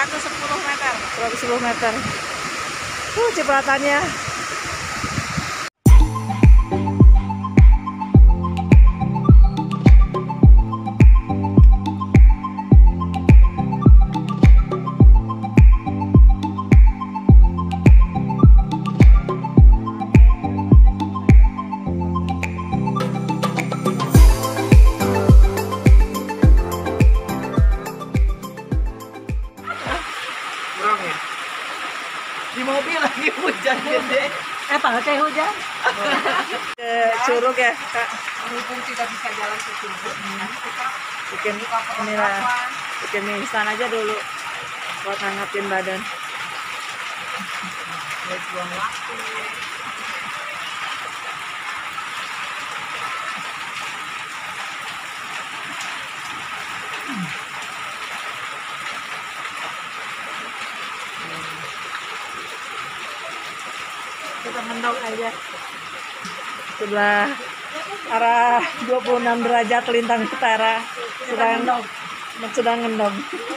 110 meter. 110 meter. Cipratannya. Di mobil lagi hujan gede. Pakai hujan. Ke Curug ya, Kak. Berhubung tidak bisa jalan ke Curug, kita Bikin inilah, bikin mie instan aja dulu buat ngangetin badan. buang waktu. Kita mendong aja sebelah arah 26 derajat lintang utara sedang ngendong.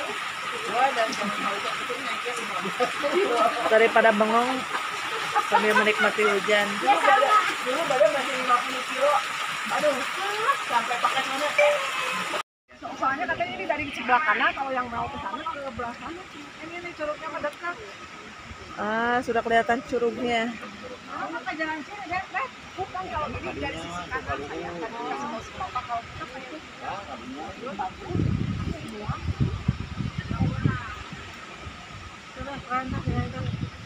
Daripada bengong sambil menikmati hujan. Dulu badan masih 50 kilo. Aduh, sampai pakai mana? Soalnya katanya ini dari sebelah kanan, kalau yang mau ke sana ke belah sana. Ini curugnya mendekat. Ah, sudah kelihatan curugnya. Maka jalan sini deh, bukan kalau ini dari sisi kanan saya tadi kasih tahu Bapak kalau kita pakai dua bagus semua. Sudah rantak ya itu.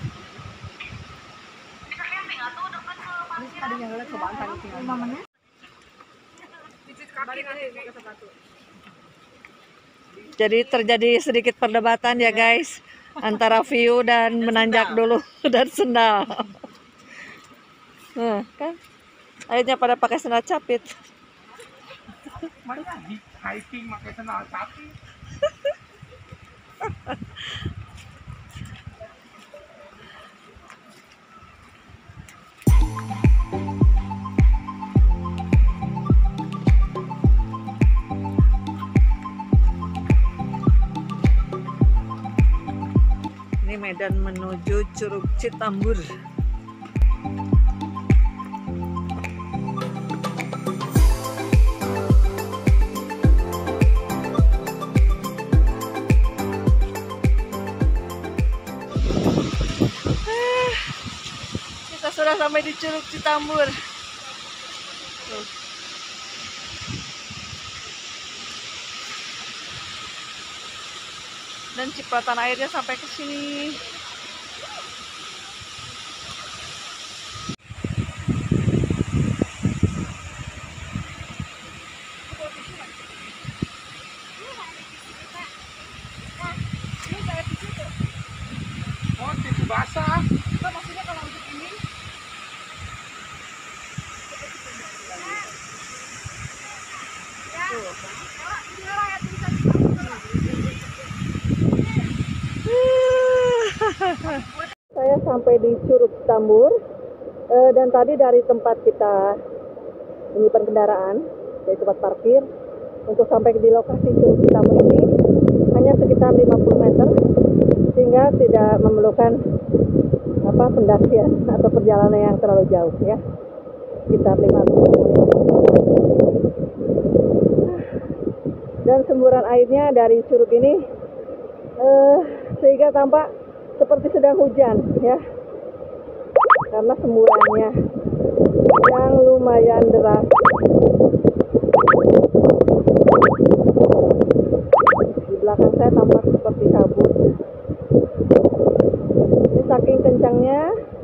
Ini tadinya ngeliat cobaan tadi tinggal 5 menit. Pijit kaki nanti pakai sepatu. Jadi terjadi sedikit perdebatan ya guys antara view dan menanjak dulu dan sendal. Nah, kan akhirnya pada pakai sendal capit. Mana hiking pakai sendal capit? Ini medan menuju Curug Citambur. Kita sudah sampai di Curug Citambur. Tuh. Dan cipratan airnya sampai ke sini. Oh, tisu basah. Maksudnya kalau untuk ini Saya sampai di Curug Citambur dan tadi dari tempat kita menyimpan kendaraan dari tempat parkir untuk sampai di lokasi Curug Citambur ini hanya sekitar 50 meter sehingga tidak memerlukan pendakian atau perjalanan yang terlalu jauh ya, sekitar 50 menit. Dan semburan airnya dari curug ini sehingga tampak seperti sedang hujan ya, karena semburannya yang lumayan deras. Di belakang saya tampak seperti kabut. Ini saking kencangnya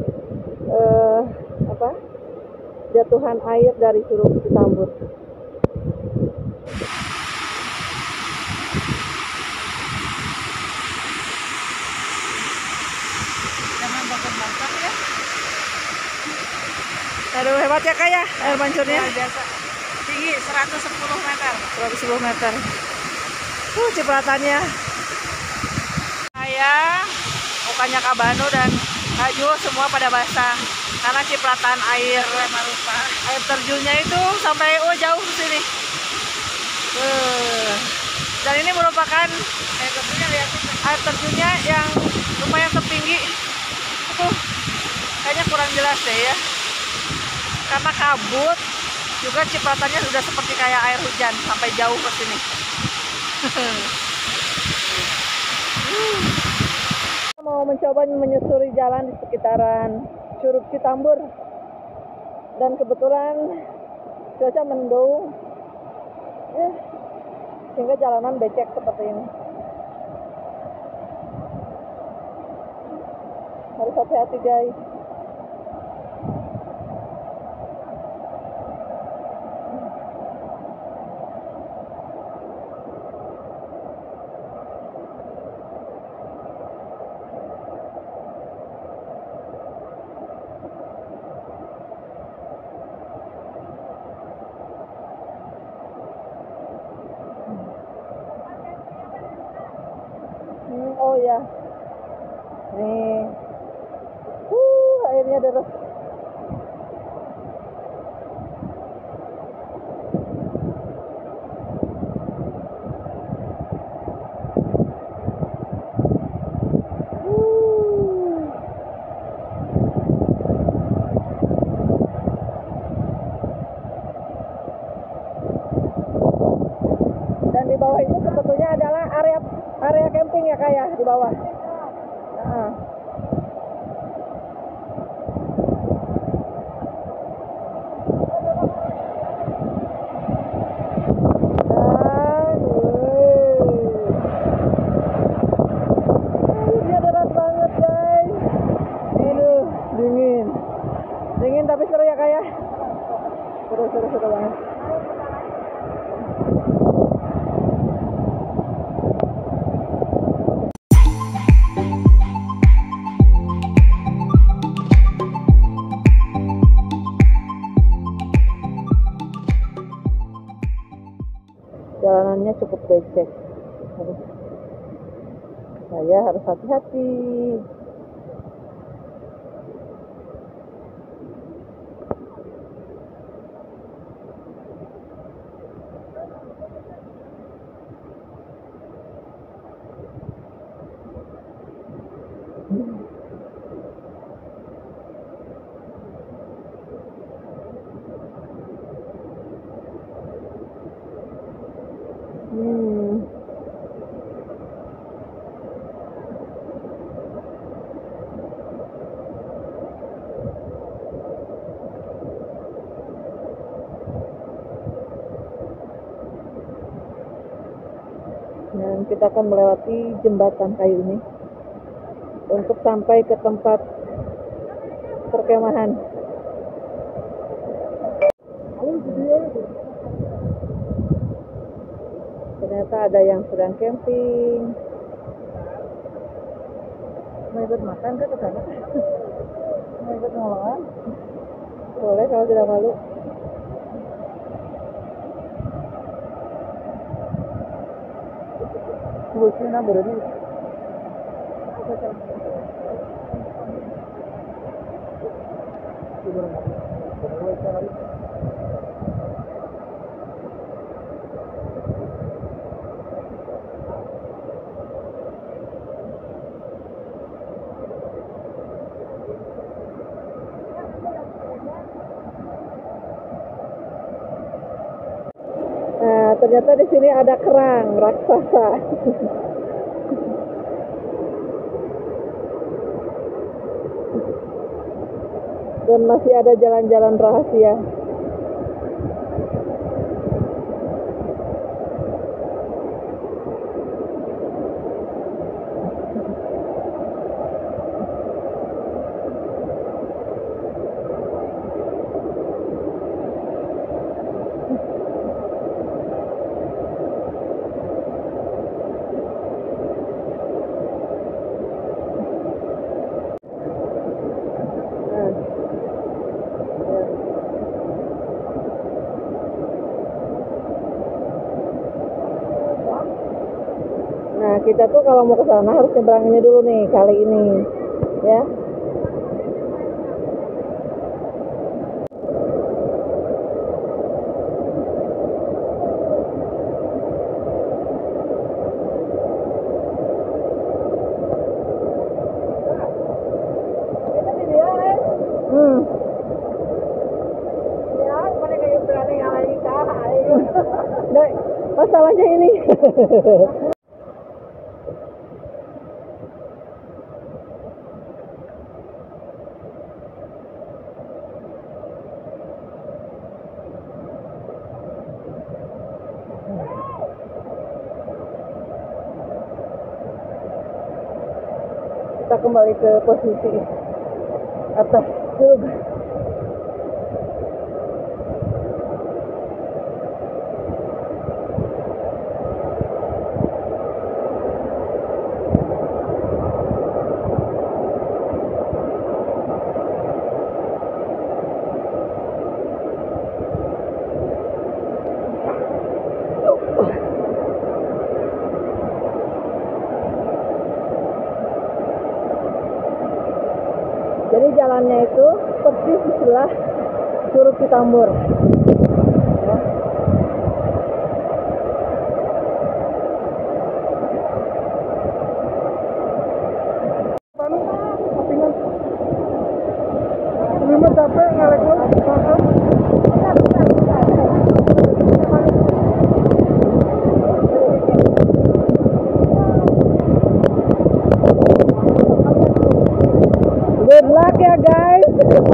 jatuhan air dari Curug Citambur. Aduh, hebat ya Kak ya air mancurnya. biasa. Tinggi 110 meter. 110 meter. Cipratannya. Saya, mukanya Kak Banu dan Kak Jo semua pada basah karena cipratan air terjunnya itu sampai jauh ke sini. Dan ini merupakan air terjunnya yang lumayan tertinggi. Itu kayaknya kurang jelas deh ya. Karena kabut, juga cipratannya sudah seperti kayak air hujan sampai jauh ke sini. Mau mencoba menyusuri jalan di sekitaran Curug Citambur, dan kebetulan cuaca mendung ya, sehingga jalanan becek seperti ini. Harus hati-hati guys. Oh ya, nih, airnya deras. Dan di bawah itu sebetulnya adalah area camping ya kak ya, di bawah. Nah. Airnya deras banget guys. Aduh, dingin tapi seru ya kak ya. Seru banget. Jalanannya cukup becek. Saya harus hati-hati. Dan kita akan melewati jembatan kayu ini untuk sampai ke tempat perkemahan. Ternyata ada yang sedang camping. Mau ikut makan ke sana? Mau ikut ngolongan? Boleh kalau tidak malu. Bosnya berani. Nah, ternyata di sini ada kerang raksasa. Dan masih ada jalan-jalan rahasia. Nah, kita tuh kalau mau ke sana harus nyebrang ini dulu nih, kali ini, ya. Masalahnya ini. Kita kembali ke posisi atas curug. Jadi jalannya itu persis di sebelah Curug Citambur. Ya. Memang capek ngelek lo. Good luck ya guys.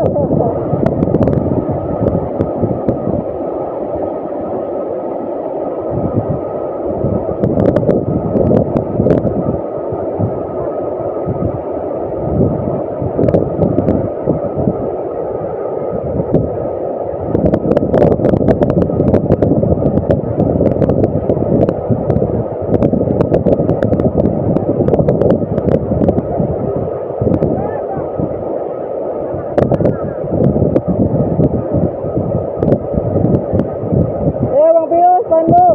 Bang Pius, Bandung.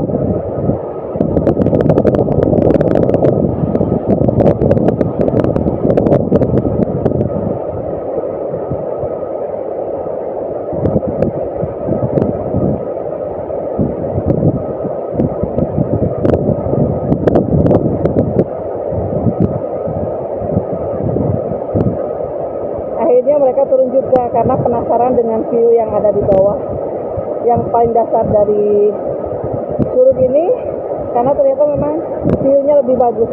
Akhirnya mereka turun juga karena penasaran dengan view yang ada di bawah, yang paling dasar dari curug ini, karena ternyata memang view-nya lebih bagus.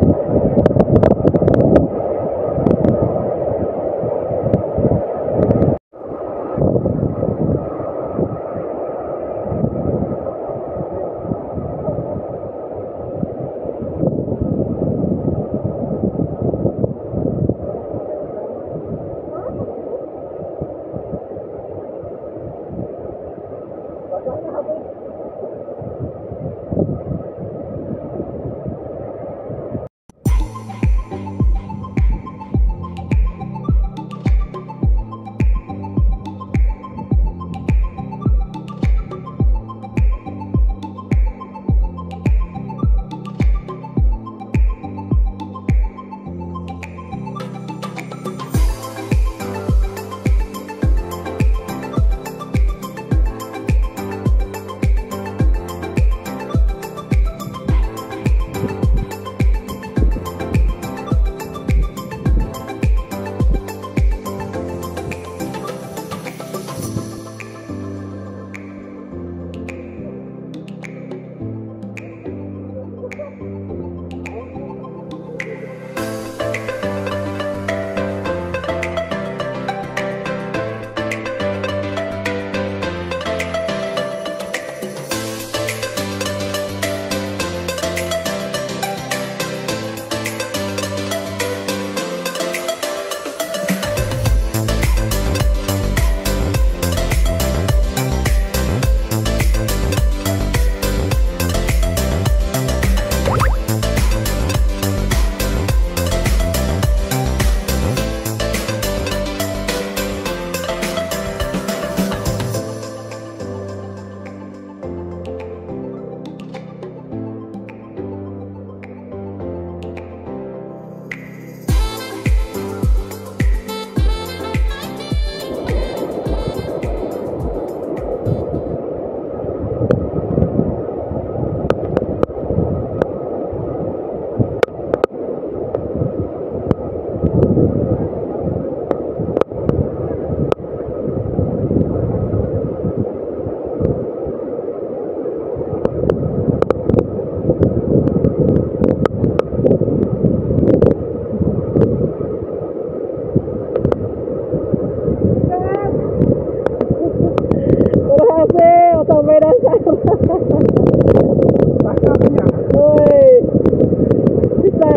Woi, pisan.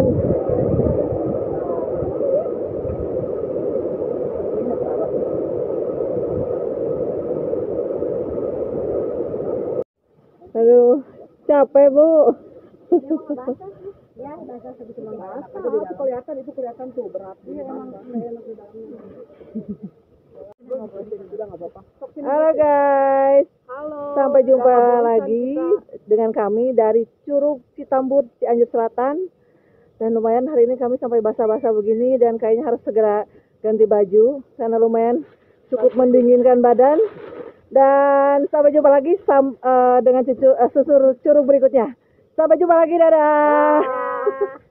Aduh, capek Bu. Ya, basah segitu basah. Itu kelihatan tuh berat. Iya, emang enak di dalamnya. Halo guys, Halo. sampai jumpa lagi dengan kami dari Curug Citambur, Cianjur Selatan. Dan lumayan hari ini kami sampai basah-basah begini dan kayaknya harus segera ganti baju karena lumayan cukup mendinginkan badan. Dan sampai jumpa lagi dengan susur curug berikutnya. Sampai jumpa lagi, dadah.